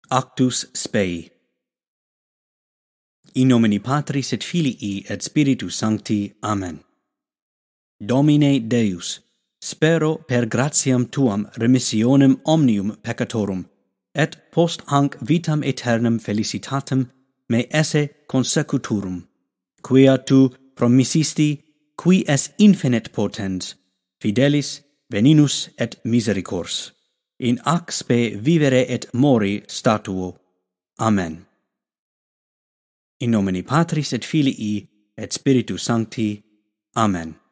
Actus Spei. In nomine Patris et Filii et Spiritus Sancti. Amen. Domine Deus, spero per gratiam tuam remissionem omnium peccatorum, et post hanc vitam aeternam felicitatem me esse consecuturum, quia tu promisisti, qui es infinite potens, fidelis, benignus et misericors, in ac spe vivere et mori statuo. Amen. In nomine Patris et Filii et Spiritus Sancti. Amen.